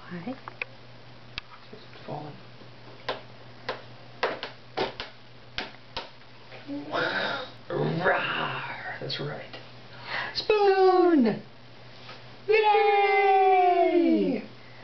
Why? It's falling. Rawr. That's right. Spoon! Yay!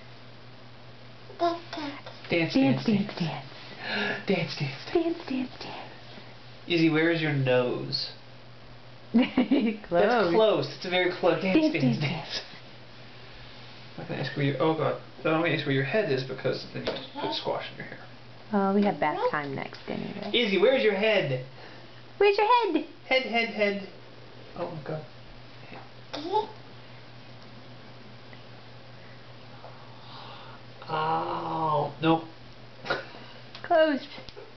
Dance, Dance, dance, dance, dance. dance. Dance, dance, dance. Dance, dance, dance. Izzy, where is your nose? Close. That's close. It's a very close. Dance, Dance, dance, dance, dance. I'm not gonna ask where your. Oh god. I'm not gonna ask where your head is because then you put squash in your hair. Oh, we have bath time next anyway. Izzy, where's your head? Where's your head? Head, head, head. Oh my god. Oh, nope. Closed.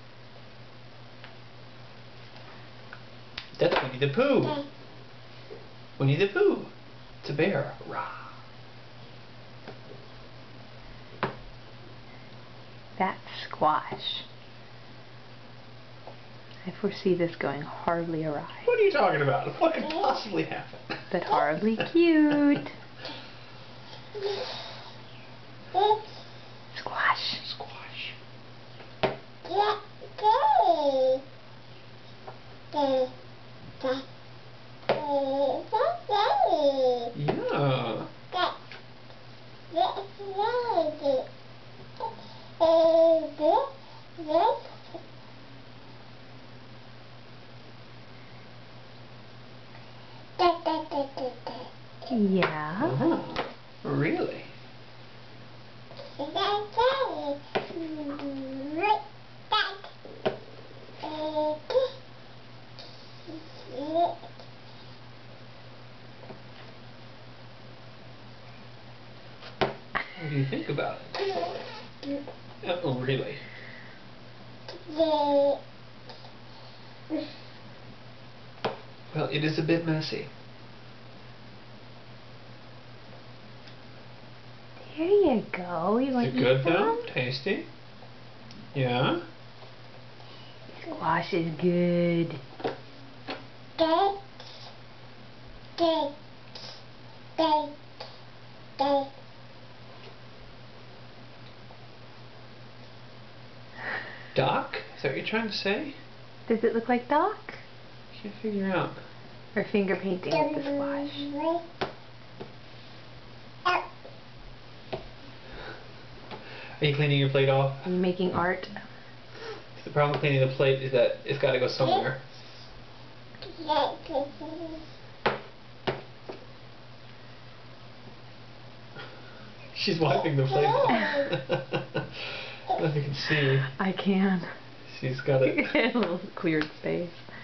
That's Winnie the Pooh. Winnie the Pooh. It's a bear. Rah. That's squash. I foresee this going horribly awry. What are you talking about? What could possibly happen? But horribly cute. Squash. Squash. Yeah. Yeah. Oh, really? What do you think about it? Oh, really? Well, it is a bit messy. There you go. You Is want it to good eat though? some? Tasty? Yeah? Squash is good. Doc? Is that what you're trying to say? Does it look like Doc? Can't figure out. Or finger painting with the squash? Are you cleaning your plate off? Are you making art? The problem with cleaning the plate is that it's got to go somewhere. She's wiping the plate off. I don't know if you can see. I can. She's got it. A little cleared space.